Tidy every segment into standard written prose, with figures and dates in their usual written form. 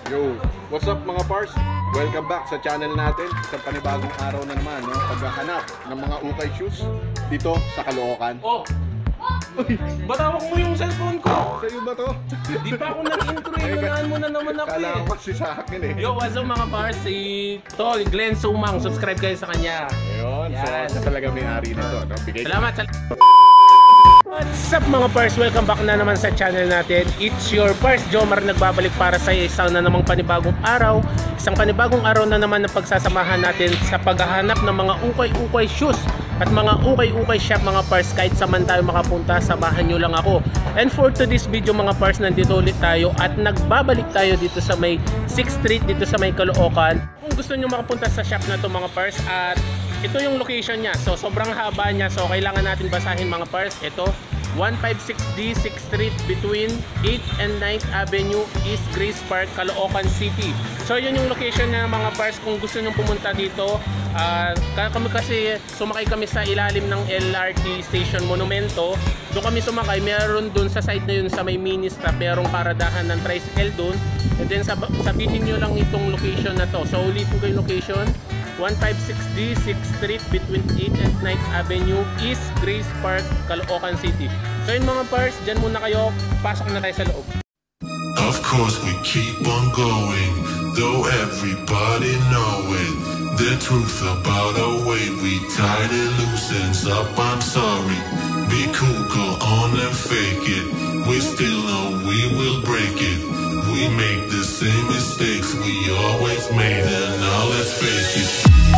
Yo, what's up mga pars? Welcome back sa channel natin. Sa panibagong araw na naman, no? Paghahanap ng mga ukay shoes dito sa Caloocan. Oh! Ba't hawak mo yung cellphone ko? Sa'yo ba to? Di pa ako nag-intro eh. Manaan mo na naman ako Kala eh. ko kasi sa akin eh. Yo, what's up mga pars? Si Tol, Glenn Sumang. Subscribe kayo sa kanya. Ayun, so Yan. siya talaga may-ari nito, no? Bigay Salamat sa... What's up mga pars? Welcome back na naman sa channel natin. It's your pars, Jomar, nagbabalik para sa isang na namang panibagong araw. Isang panibagong araw na naman na pagsasamahan natin sa paghahanap ng mga ukay-ukay shoes at mga ukay-ukay shop mga pars. Kahit saan tayo makapunta, samahan nyo lang ako. And for today's video mga pars, nandito ulit tayo at nagbabalik tayo dito sa may 6th Street, dito sa may Caloocan. Kung gusto nyo makapunta sa shop na to mga pars, at ito yung location niya. So sobrang haba niya. So kailangan natin basahin mga pars. Ito 156D 6th Street between 8th and 9th Avenue, East Grace Park, Caloocan City. So yun yung location niya mga pars. Kung gusto nyo pumunta dito, kami kasi sumakay kami sa ilalim ng LRT Station Monumento. Doon kami sumakay. Meron doon sa side na yun sa may mini stop, merong paradahan ng tricycle doon. And then sabihin nyo lang itong location na to. So ulitin ko yung location: 156D 6th Street between 8th and 9th Avenue, East Grace Park, Caloocan City. So yun mga pars, dyan muna kayo. Pasok na tayo sa loob. Of course we keep on going, though everybody know it. The truth about our way, we tied it loose ends up, I'm sorry. Be cool, go on and fake it. We still know we will break it. We make the same mistakes we always made, and now let's face it.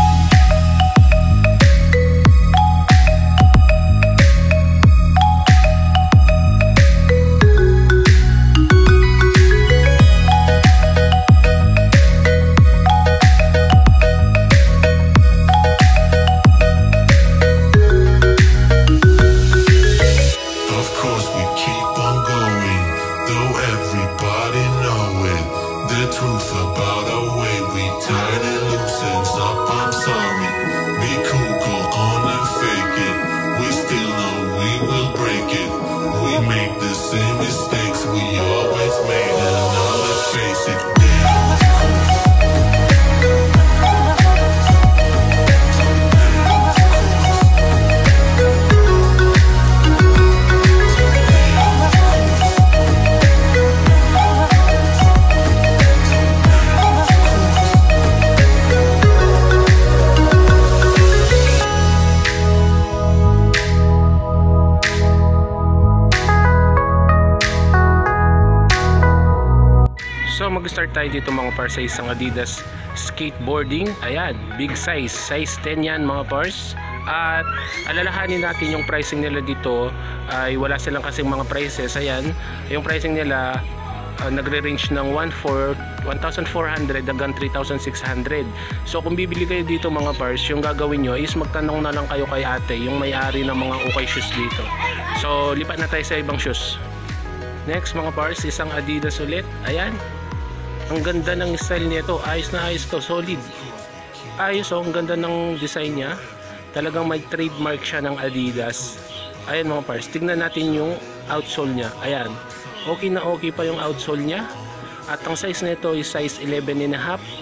Mag-start tayo dito mga pars sa isang Adidas skateboarding. Ayan, big size, size 10 yan mga pars. At alalahanin natin yung pricing nila dito ay wala silang kasing mga prices. Ayan, yung pricing nila nagre-range ng 1,400 hanggang 3,600. So kung bibili kayo dito mga pars, yung gagawin nyo is magtanong na lang kayo kay ate, yung may-ari ng mga ukay shoes dito. So lipat na tayo sa ibang shoes. Next mga pars, isang Adidas ulit. Ayan, ang ganda ng style nito, ayos na ayos to, solid. Ayos oh, ang ganda ng design niya. Talagang may trademark siya ng Adidas. Ayan mga pars, tignan natin yung outsole niya. Ayan, okay na okay pa yung outsole niya. At ang size nito is size 11.5.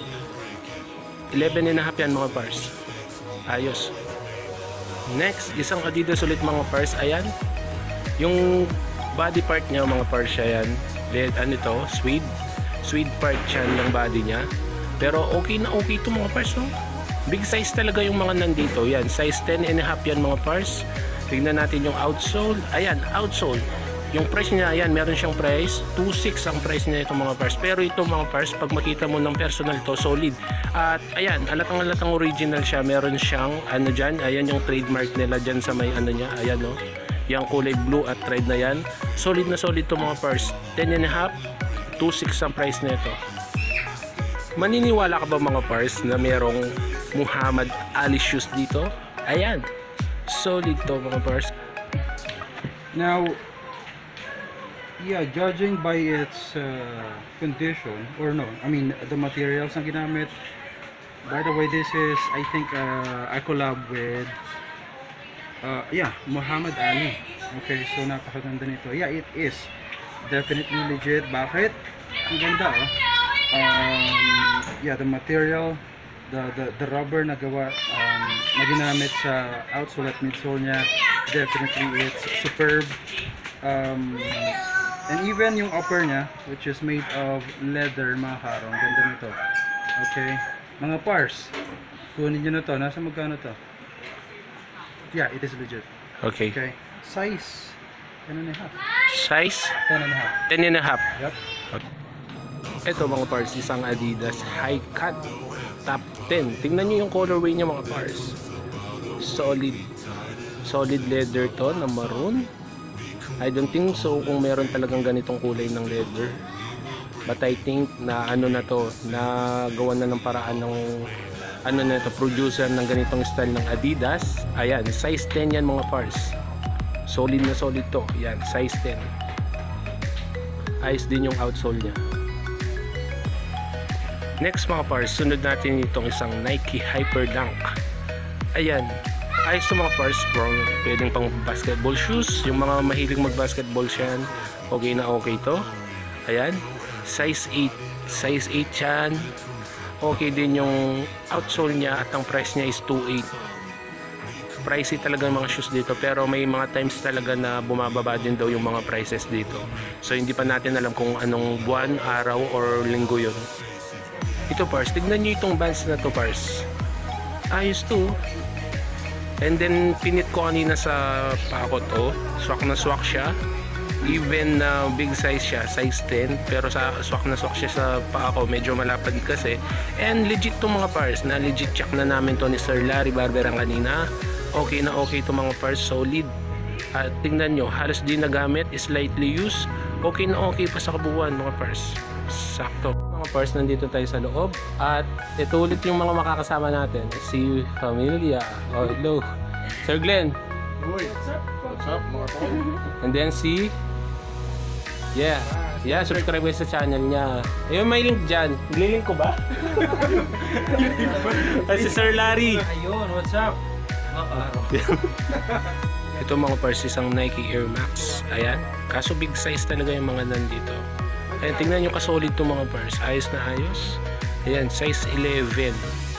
11.5 yan mga pars. Ayos. Next, isang Adidas ulit mga pars. Ayan, yung body part niya mga pars, ayan, ano ito, suede part siya ng body niya. Pero okay na okay ito mga pars, no? Big size talaga yung mga nandito. Yan, size 10.5 yan mga pars. Tignan natin yung outsole. Ayan, outsole. Yung price niya, ayan, meron siyang price 2,600 ang price niya ito mga pars. Pero ito mga pars, pag makita mo ng personal to, solid. At ayan, alatang original siya. Meron siyang ano dyan, ayan yung trademark nila dyan sa may ano niya. Ayan no, yung kulay blue at red na yan. Solid na solid to mga pars. 10.5, 2,600 ang price nito. Maniniwala ka ba mga pars na merong Muhammad Ali shoes dito? Ayan, solid to mga pars. Now, yeah, judging by its condition, or no, I mean the materials na ginamit. By the way, this is, I think, a collab with yeah, Muhammad Ali. Okay, so napakaganda nito. Yeah, it is definitely legit. Bakit? Ang ganda, oh. The material, the rubber na gawa, na ginamit sa outsole at midsole niya, definitely it's superb. And even yung upper niya, which is made of leather, mga karong, ganda nito. Okay, mga pars, kunin nyo na to. Nasa magkano to? Yeah, it is legit. Okay. Okay, size 10.5. Size 10.5. 10 and a half. Yep. Ito mga pars, isang Adidas High Cut Top 10. Tingnan nyo yung colorway niya mga pars. Solid leather to na maroon. I don't think so kung meron talagang ganitong kulay ng leather. But I think na ano na to, na gawa na ng paraan ng ano na to, producer ng ganitong style ng Adidas. Ayan, size 10 yan mga pars. Solid na solid to. Yan, size 10. Ayos din yung outsole niya. Next mga pars, sunod natin itong isang Nike Hyperdunk. Ayan, ayos to mga pars, bro. Pwedeng pang basketball shoes. Yung mga mahilig mag basketball siyan, okay na okay to. Ayan, size 8. Size 8 yan. Okay din yung outsole niya at ang price niya is 2.8. Pricey talaga yung mga shoes dito, pero may mga times talaga na bumababa din daw yung mga prices dito. So hindi pa natin alam kung anong buwan, araw or linggo yun. Ito pars, tignan nyo itong bands na to pars. Ayos to. And then pinit ko kanina sa paa ko to. Swak na swak siya. Even big size siya, size 10. Pero sa swak na swak siya sa paa ko, medyo malapad kasi. And legit to mga pars. Na legit check na namin to ni Sir Larry Barberang kanina. Okay na okay to mga pars, solid. At tingnan nyo, halos di nagamit, slightly used. Okay na okay pa sa kabuuan mga pars. Sakto. Mga pars, nandito tayo sa loob. At ito ulit yung mga makakasama natin. Si Familia. Oh, hello. Sir Glenn. Uy, what's up mga tol? And then si... Yeah, subscribe kayo sa channel niya. Ayun, may link dyan. Nililink ko ba? Si Sir Larry. Ayun, what's up? Ito mga pars, isang Nike Air Max. Ayan. Kaso big size talaga yung mga nandito. Ayan, tingnan nyo kasolid itong mga pars. Ayos na ayos. Ayan, size 11.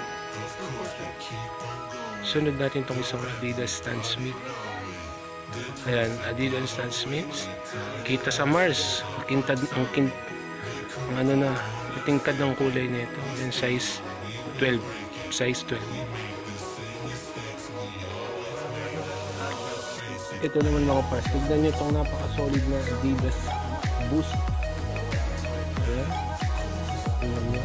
Sunod natin itong isang Adidas Stan Smith. Ayan, Adidas Stan Smith. Kita sa Mars. Kintad, ang ano na, tingkad ng kulay nito. Ayan, size 12. Size 12. Ito naman mga pars, tignan nyo itong napaka-solid na Adidas Boost. Ayan. Tignan nyo.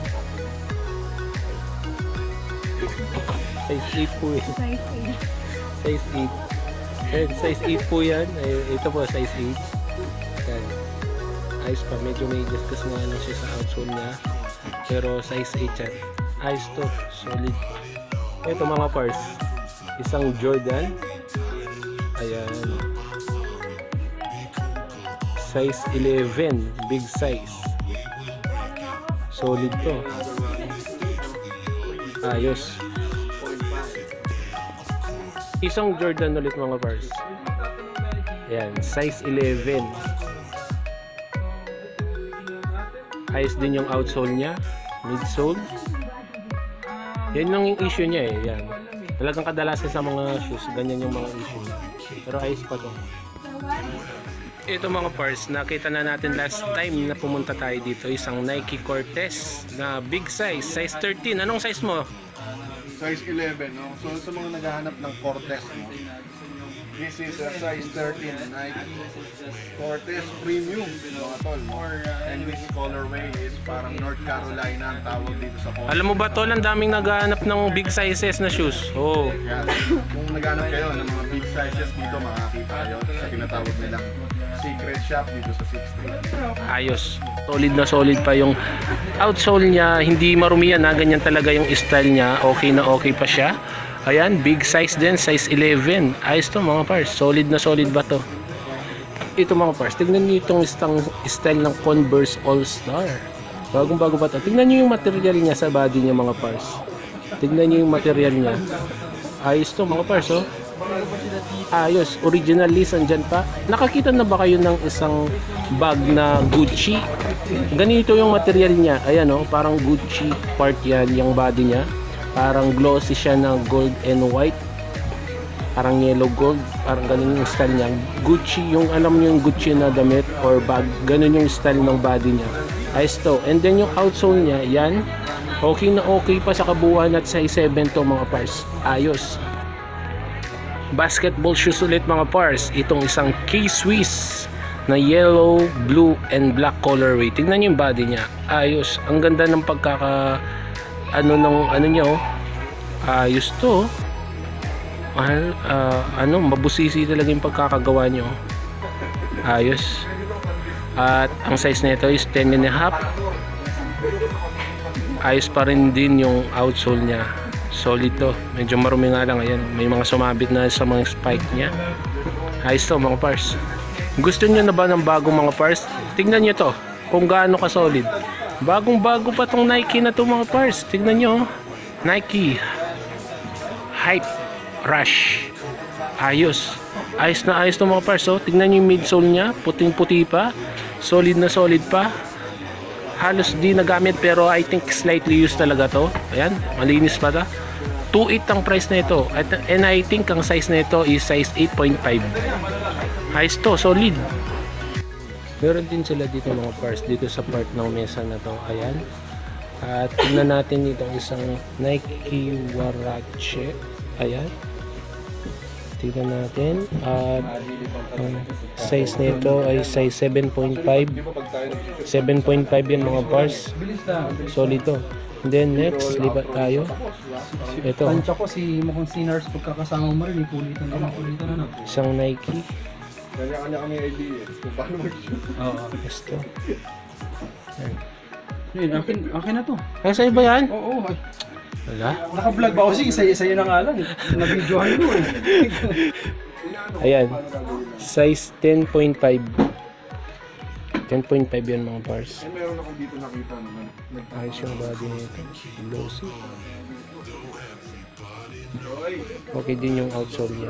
Size 8 po yan. Size 8. Ayan, size 8 po yan. Ito po, size 8. Ayan. Ayos pa, medyo may gasgas nga lang siya sa outsole niya. Pero size 8 yan. Ayos to, solid. Ito mga pars, isang Jordan. Ayan, size 11, big size, solid to, ayos. Isang Jordan ulit mga pars. Ayan, size 11, ayos din yung outsole nya, midsole. Yan lang yung issue nya eh. Yan, talagang kadalasan sa mga shoes ganyan yung mga issue. Pero ayos pa to. Ito mga pars, nakita na natin last time na pumunta tayo dito, isang Nike Cortez na big size, size 13. Anong size mo? Size 11, no? So sa mga naghahanap ng Cortez, no? This is a size 13 Nike Cortez Premium, mga tol, no? And this colorway is parang North Carolina ang tawag dito sa Cortez. Alam mo ba tol, ang daming naghahanap ng big sizes na shoes. Oh. Yan. Kung naghahanap kayo ng mga big sizes dito, makakita kayo sa tinatawag nilang secret shop dito sa 6th Street. Ayos. Solid na solid pa yung outsole niya. Hindi marumi yan na ganyan talaga yung style niya. Okay na okay pa siya. Ayan, big size din, size 11. Ayos to mga pars. Solid na solid ba to? Ito mga pars, tignan niyo itong style ng Converse All-Star. Bagong bago pa to. Tignan niyo yung material niya sa body niya mga pars. Tignan niyo yung material niya. Ayos to mga pars, oh. Ayos, original list andyan pa. Nakakita na ba kayo ng isang bag na Gucci? Ganito yung material niya. Ayan oh, parang Gucci part yan, yung body niya. Parang glossy siya na gold and white. Parang yellow gold, parang ganun yung style niya. Gucci, yung alam niyo yung Gucci na damit or bag, ganun yung style ng body niya. Ayos to. And then yung outsole niya, yan. Okay na okay pa sa kabuuan at size 7 to mga pars. Ayos. Basketball shoes ulit mga pars. Itong isang K-Swiss na yellow, blue, and black colorway. Tingnan niyo yung body niya. Ayos. Ang ganda ng pagkaka ano niya oh. Ayos to. Mabusisi talaga yung pagkakagawa niyo. Ayos. At ang size nito is 10.5. Ayos pa rin din yung outsole niya. Solid to. Medyo marumi nga lang. Ayan. May mga sumabit na sa mga spike niya. Ayos to mga pars. Gusto niyo na ba ng bagong mga pars? Tingnan niyo to. Kung gaano ka solid. Bagong bago pa tong Nike na to mga pars. Tingnan niyo. Nike Hype Rush. Ayos. Ayos na ayos to mga pars. Oh. Tingnan niyo yung midsole niya. Puting puti pa. Solid na solid pa. Halos di nagamit pero I think slightly used talaga to. Ayan, malinis pa ta. 2.8 ang price na ito. And I think ang size na ito is size 8.5. Ayos to, solid. Meron din sila dito mga parts dito sa part ng mesa na to. Ayan. At tingnan natin itong isang Nike Huarache. Ayan. Tingnan natin. At size nito ay size 7.5. 7.5 yan mga parts. Solid to. And then next, libat tayo. Ito. Tansya ko si mukhang Sinners pagkakasama mo rin. Ipulitan na. Isang Nike. Kanya-kanya kami idea kung paano mag-shoot. Oo. Ito. Yun, akin na to. Ay, sa'yo ba yan? Oo. Ay. Wala. Naka-vlog ba? Kasi isa-isa yun na nga lang. Na-videohan ko eh. Ayan. Size 10.5. 10.5 yan mga bars. Eh, meron ako dito nakita naman. Ayos yung body nito. Glossy. Okay din yung outsole niya.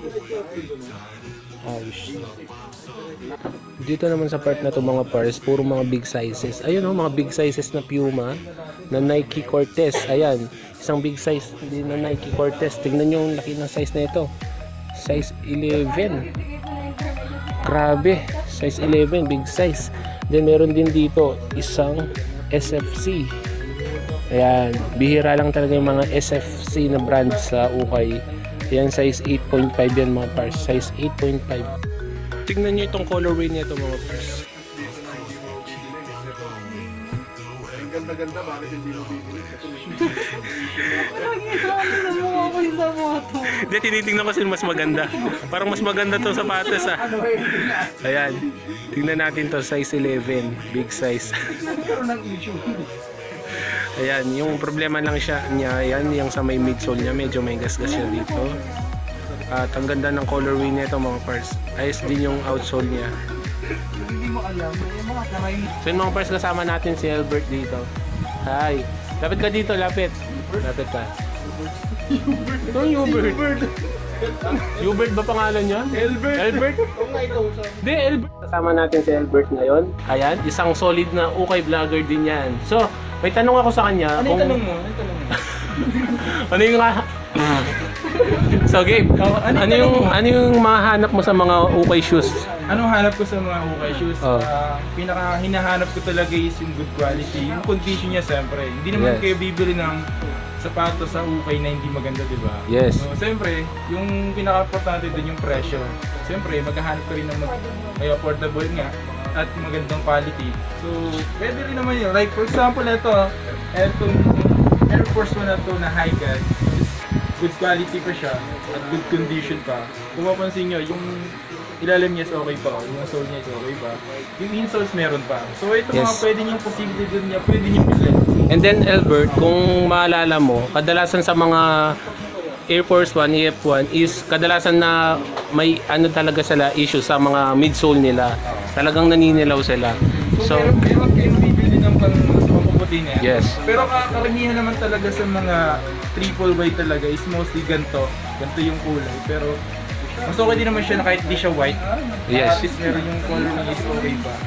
Ayos. Dito naman sa part na to mga pars, puro mga big sizes. Ayun oh, mga big sizes na Puma na Nike Cortez. Ayan, isang big size din na Nike Cortez. Tingnan nyo yung laki ng size na ito. Size 11. Grabe, size 11, big size. Then meron din dito isang SFC. Ayan, bihira lang talaga yung mga SFC na brand sa ukay. Ayan, size 8.5 yan mga pars. Size 8.5. Tingnan nyo itong colorway nito mga pars. Ang ganda-ganda, bakit hindi mo bibili? Hindi, tinitingnan ko sino mas maganda. Parang mas maganda to sapatos ah. Ayan, tingnan natin to, size 11, big size. Ayan, yung problema lang niya, ayan, yung sa may midsole niya, medyo may gasgas siya dito. At ang ganda ng colorway nito mga pars. Ayos din yung outsole niya. So yung mga pars, kasama natin si Albert dito. Hi. Lapit ka dito, lapit. Lapit ka. Ito yung Hubert. Hubert ba pangalan niya? Albert? Hindi, Albert. Kasama natin si Albert ngayon. Ayan, isang solid na ukay vlogger din yan. So, may tanong ako sa kanya. Ano yung tanong mo? Ano yung nga? So Gabe, ano yung mahanap mo sa mga ukay shoes? Ano hanap ko sa mga ukay shoes? Oh. Pinaka hinahanap ko talaga is yung good quality. Yung condition niya siyempre. Hindi naman Yes. kayo bibili ng sapatos sa ukay na hindi maganda, di ba? Yes. So, siyempre, yung pinaka-importante din yung presyo. Siyempre, maghahanap ka rin ng may affordable nga at magandang quality. So, pwede rin naman yun. Like, for example, itong Air Force 1 na to na high cut, good quality pa siya at good condition pa. Kung mapansin nyo, yung ilalim niya is okay pa, yung sole niya is okay pa. Yung insoles meron pa. So ito mga Yes. pwede niyong posible dun niya, pwede niyong bilhin. And then Albert, kung maalala mo, kadalasan sa mga Air Force 1, EF1 is kadalasan na may ano talaga sila issue sa mga midsole nila. Talagang naninilaw sila. So, So, meron kayong bibili ng pampuputi niya. yes. Pero karamihan naman talaga sa mga triple white talaga is mostly ganito. Ganito yung kulay. Pero mas okay din naman siya na kahit di siya white. Yes. At least meron yung color niya is okay pa.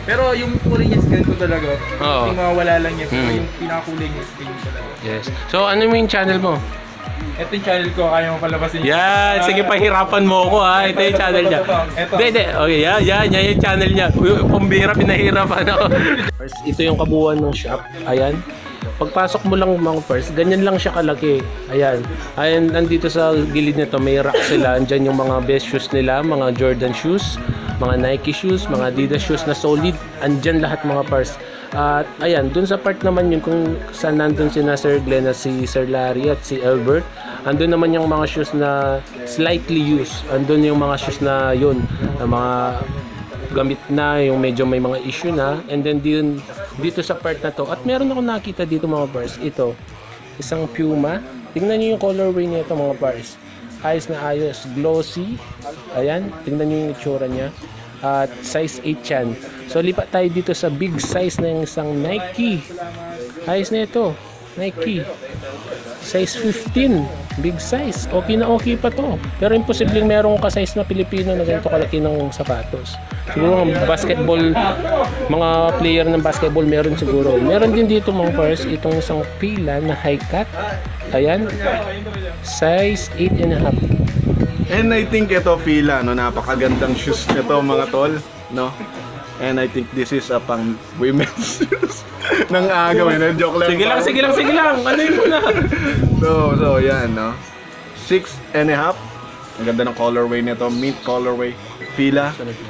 Pero yung kulay niya is ganito talaga. Oo. Yung mawawala lang niya. Pero Hmm. yung pinakakulay niya is ganyan talaga. Yes. So, ano yung channel mo? Ito yung channel ko, kaya mo palabasin. Yan! Sige, pahirapan mo ako ha. Ito yung channel niya. Ito. Hindi. Okay, yan yung channel niya. Pambira, pinahirapan ako. Ito yung kabuuan ng shop. Ayan. Pagpasok mo lang mga pers, ganyan lang siya kalaki. Ayan. Ayan, nandito sa gilid nito, may rack sila. Andyan yung mga best shoes nila, mga Jordan shoes, mga Nike shoes, mga Adidas shoes na solid. Andyan lahat mga pers. At ayan, dun sa part naman yun kung saan nandun sina Sir Glenn at si Sir Larry at si Albert. Andun naman yung mga shoes na slightly used. Andun yung mga shoes na yun, na mga gamit na, yung medyo may mga issue na. And then dito sa part na to, at meron ako nakita dito mga bars, ito isang Puma. Tingnan nyo yung colorway nito mga bars, ayos na ayos, glossy. Ayan, tingnan nyo yung itsura nya. At size 8 yan. So lipat tayo dito sa big size na yung isang Nike. Ayos na ito, Nike size 15, big size. Okay na okay pa to. Pero imposibleng merong ka-size na Pilipino na ganito kalaki ng sapatos. Siguro mga basketball, mga player ng basketball meron siguro. Meron din dito mga pairs, itong isang pila na high cut. Ayan, size 8.5. And I think ito Fila, no, napakagandang shoes nito mga tol, no? And I think this is a pang women's shoes ng agaw, joke lang. Sige lang. Ano yun muna? So yan, no? 6.5. Ang ganda ng colorway nito, mint colorway. Fila.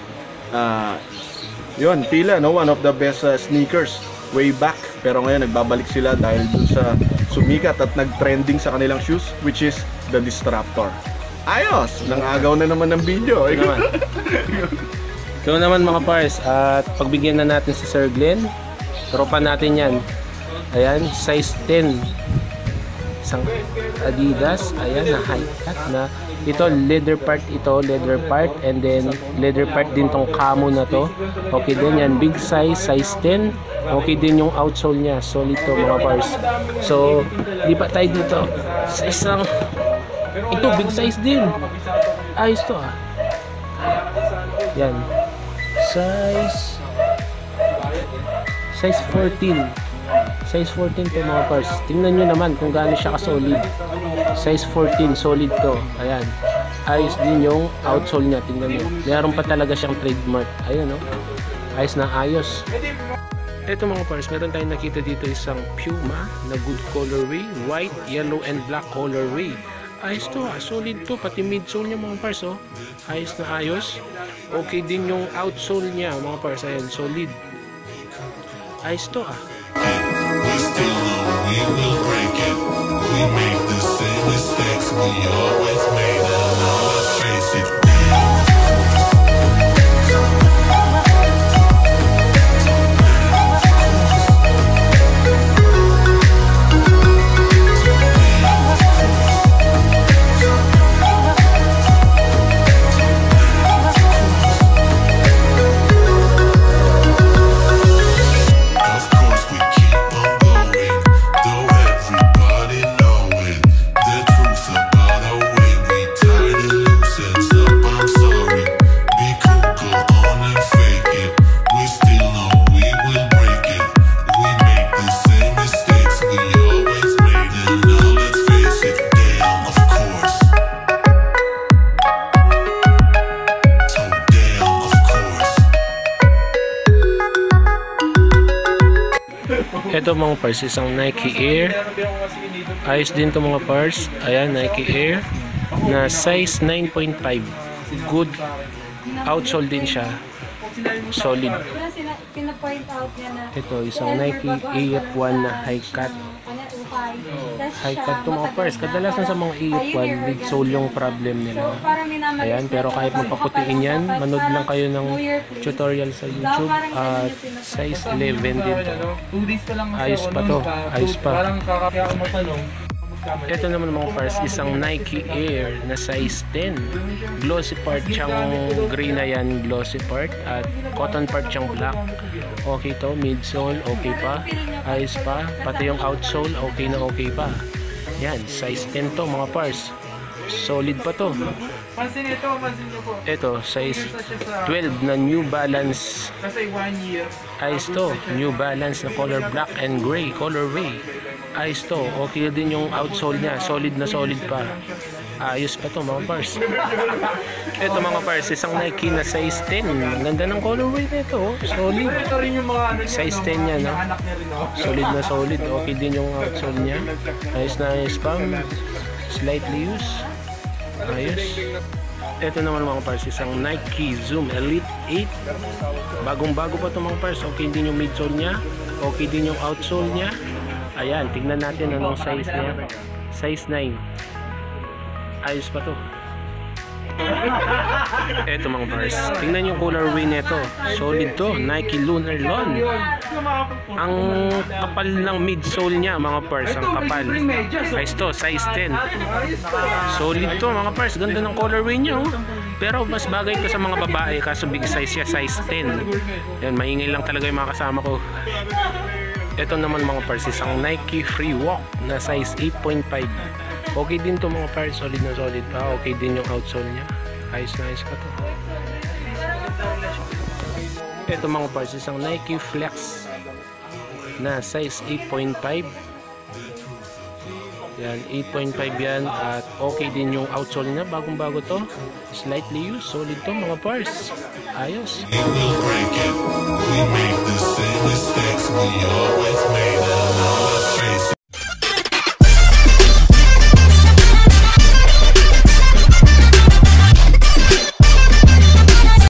Yun, Fila, no? One of the best sneakers way back. Pero ngayon nagbabalik sila dahil dun sa sumikat at nag-trending sa kanilang shoes, which is the Disruptor. Ayos! Nang-agaw na naman ng video. Ito naman mga pairs, at pagbigyan na natin si Sir Glenn. Tropa natin yan. Ayan, size 10. Isang Adidas. Ayan, na high cut na. Ito, leather part and then leather part din tong camo na to. Okay din yan, big size, size 10. Okay din yung outsole niya, solid to mga pairs. So, lipat tayo dito sa isang, ito, big size din. Ayos to ah. Yan. Size 14. Size 14 to mga pairs. Tingnan nyo naman kung gaano siya ka-solid. Size 14, solid to. Ayan. Ayos din yung outsole niya. Tingnan nyo. Meron pa talaga siyang trademark. Ayan o. Ayos na ayos. Ito mga pairs, meron tayong nakita dito isang Puma na good colorway. White, yellow, and black colorway. Ayos to ah, solid to, pati midsole niya mga pairs oh. Ayos na ayos. Okay din yung outsole niya mga pairs, ayan, solid. Ayos to ah. We still know we will break it. We make the same mistakes we always made, and now let's face it. Of course we keep on going, though everybody know it. The truth about our way we tied and loose ends up. I'm sorry. Be cool, go on and fake it. We still know we will break it. We make the same mistakes we always made, and now let's face it. Damn, of course. So damn, of course. Ito mga pairs, isang Nike Air. Ayos din to mga pairs. Ayan, Nike Air na size 9.5. Good outsole din siya. Solid. Pina-point out niya na Ito, isang Nike AF1 na high cut. High cut to mga pairs. Kadalasan sa mga AF1, midsole yung problem nila. Ayan, pero kahit magpaputiin yan, manood lang kayo ng tutorial sa YouTube. At size 11 din to. 2 days pa lang kasi Ayos pa to. Ayos pa. Parang kakapya ako matanong. Ito naman mga pairs, isang Nike Air na size 10. Glossy part siyang gray na yan, glossy part. At cotton part siyang black. Okay to, midsole, okay pa. Ayos pa. Pati yung outsole, okay na okay pa. Yan, size 10 to mga pairs. Solid pa to. Pansin niyo po. Ito, size 12 na New Balance. Kasi 1 year. Ayos to, New Balance na color black and gray colorway. Ayos to, okay din yung outsole niya, solid na solid pa. Ayos pa to mga pars. Ito mga pars, isang Nike na size 10. Ang ganda ng colorway nito, oh. Solid. Ito rin yung mga ano niya, Size 10 yan, no? anak niya rin, no? Solid na solid, okay din yung outsole niya. Ayos na ayos pa, slightly used. Ayos. Ito naman mga pars, isang Nike Zoom Elite 8. Bagong-bago pa ito mga pars. Okay din yung midsole niya. Okay din yung outsole niya. Ayan, tignan natin anong size niya. Size 9. Ayos pa to. Ito mga pars. Tingnan yung colorway nito. Solid to. Nike Lunar Lawn. Ang kapal ng midsole niya mga pars. Ang kapal. Ayos to. Size 10. Solid to mga pars. Ganda ng colorway niya. Oh. Pero mas bagay to sa mga babae. Kaso big size siya. Size 10. Yan. Maingay lang talaga yung mga kasama ko. Ito naman mga pars. Isang Nike Free Walk na size 8.5. Okay din to mga pars, solid na solid pa. Okay din yung outsole niya. Ayos na ayos pa to. Ito mga pars, isang Nike Flex na size 8.5. Yan, 8.5 yan. At okay din yung outsole niya. Bagong bago to. Slightly used. Solid to mga pars. Ayos. We will break it. We make the same mistakes we always